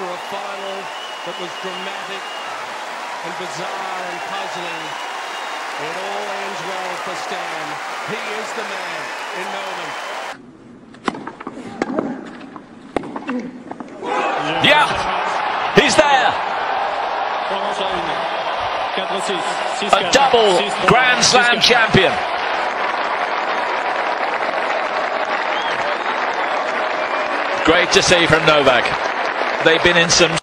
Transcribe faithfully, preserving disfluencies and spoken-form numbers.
After a final that was dramatic and bizarre and puzzling, it all ends well for Stan. He is the man in Melbourne. Yeah, he's there. A double Grand Slam champion. Great to see from Novak. They've been in some